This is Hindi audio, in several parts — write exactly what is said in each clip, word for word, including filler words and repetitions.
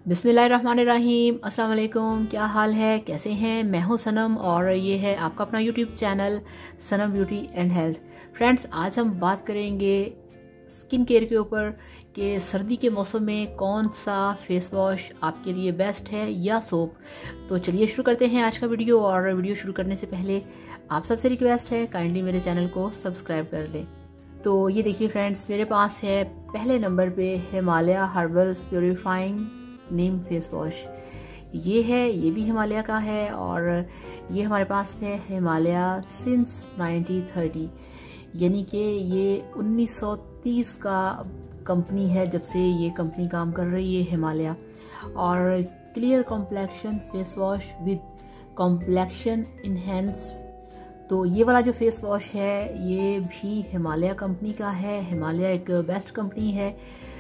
बिस्मिल्लाहिर्रहमानिर्रहीम, अस्सलाम वालेकुम। क्या हाल है, कैसे हैं? मैं हूं सनम और ये है आपका अपना YouTube channel Sanam beauty and health. Friends, आज हम बात करेंगे स्किन केयर के ऊपर कि सर्दी के मौसम में कौन सा फेस वॉश आपके लिए बेस्ट है या सोप। तो चलिए शुरू करते हैं आज का वीडियो। और वीडियो शुरू करने से पहले आप सबसे रिक्वेस्ट है काइंडली मेरे चैनल को सब्सक्राइब कर लें। तो ये देखिए फ्रेंड्स, मेरे पास है पहले नंबर पे Himalaya herbals purifying neem face wash. ये है, ये भी हिमालय का है और ये हमारे पास है हिमालय सिंस नाइनटीन थर्टी, यानी कि ये उन्नीस सौ तीस का कंपनी है जब से ये कंपनी काम कर रही है हिमालय। और clear complexion face wash with complexion enhance. तो ये वाला जो फेस वॉश है ये भी हिमालय कंपनी का है। हिमालय एक बेस्ट कंपनी है।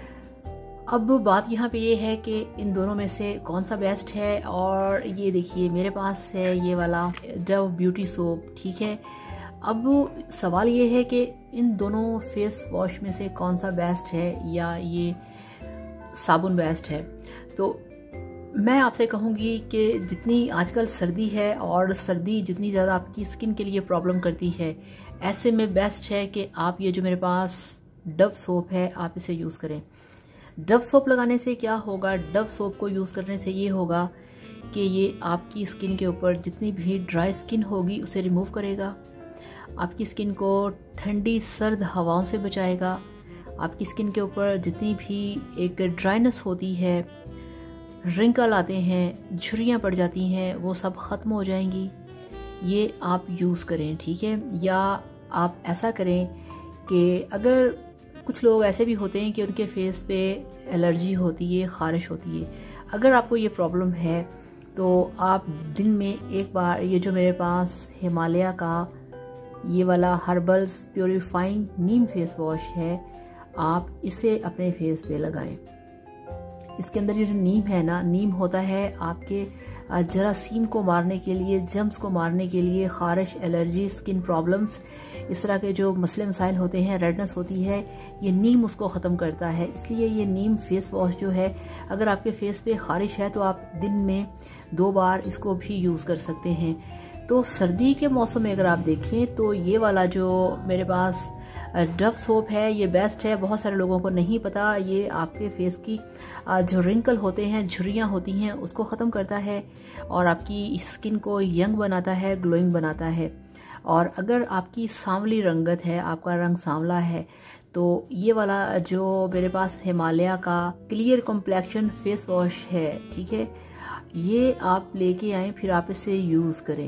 अब बात यहाँ पे ये है कि इन दोनों में से कौन सा बेस्ट है। और ये देखिए मेरे पास है ये वाला डव ब्यूटी सोप, ठीक है। अब सवाल ये है कि इन दोनों फेस वॉश में से कौन सा बेस्ट है या ये साबुन बेस्ट है। तो मैं आपसे कहूँगी कि जितनी आजकल सर्दी है और सर्दी जितनी ज़्यादा आपकी स्किन के लिए प्रॉब्लम करती है, ऐसे में बेस्ट है कि आप ये जो मेरे पास डव सोप है आप इसे यूज़ करें। डव सोप लगाने से क्या होगा, डव सोप को यूज़ करने से ये होगा कि ये आपकी स्किन के ऊपर जितनी भी ड्राई स्किन होगी उसे रिमूव करेगा, आपकी स्किन को ठंडी सर्द हवाओं से बचाएगा, आपकी स्किन के ऊपर जितनी भी एक ड्राइनेस होती है, रिंकल आते हैं, झुर्रियाँ पड़ जाती हैं, वो सब ख़त्म हो जाएंगी। ये आप यूज़ करें, ठीक है। या आप ऐसा करें कि अगर कुछ लोग ऐसे भी होते हैं कि उनके फेस पे एलर्जी होती है, ख़ारिश होती है, अगर आपको ये प्रॉब्लम है तो आप दिन में एक बार ये जो मेरे पास हिमालय का ये वाला herbals purifying neem face wash है, आप इसे अपने फेस पे लगाएं। इसके अंदर ये जो नीम है ना, नीम होता है आपके जरासीम को मारने के लिए, जम्स को मारने के लिए, खारिश, एलर्जी, स्किन प्रॉब्लम्स, इस तरह के जो मसले मसाइल होते हैं, रेडनेस होती है, ये नीम उसको ख़त्म करता है। इसलिए ये नीम फेस वॉश जो है, अगर आपके फेस पे खारिश है तो आप दिन में दो बार इसको भी यूज़ कर सकते हैं। तो सर्दी के मौसम में अगर आप देखें तो ये वाला जो मेरे पास डव सोप है ये बेस्ट है। बहुत सारे लोगों को नहीं पता, ये आपके फेस की जो रिंकल होते हैं, झुर्रियाँ होती हैं, उसको ख़त्म करता है और आपकी स्किन को यंग बनाता है, ग्लोइंग बनाता है। और अगर आपकी सांवली रंगत है, आपका रंग सांवला है, तो ये वाला जो मेरे पास हिमालय का क्लियर कॉम्प्लेक्शन फेस वॉश है, ठीक है, ये आप लेके आए, फिर आप इसे यूज़ करें।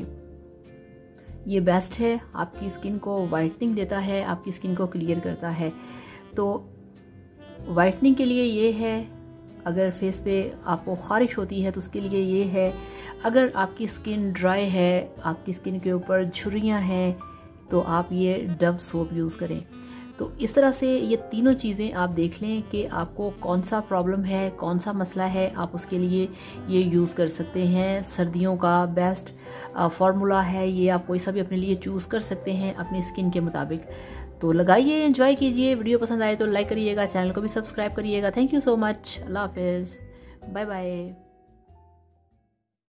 ये बेस्ट है, आपकी स्किन को वाइटनिंग देता है, आपकी स्किन को क्लियर करता है। तो वाइटनिंग के लिए ये है, अगर फेस पे आपको खारिश होती है तो उसके लिए ये है। अगर आपकी स्किन ड्राई है, आपकी स्किन के ऊपर झुर्रियाँ हैं, तो आप ये डव सोप यूज़ करें। तो इस तरह से ये तीनों चीज़ें आप देख लें कि आपको कौन सा प्रॉब्लम है, कौन सा मसला है, आप उसके लिए ये यूज़ कर सकते हैं। सर्दियों का बेस्ट फार्मूला है ये, आप कोई सा भी अपने लिए चूज़ कर सकते हैं अपनी स्किन के मुताबिक। तो लगाइए, एंजॉय कीजिए। वीडियो पसंद आए तो लाइक करिएगा, चैनल को भी सब्सक्राइब करिएगा। Thank you so much. अल्लाह हाफिज़, बाय बाय।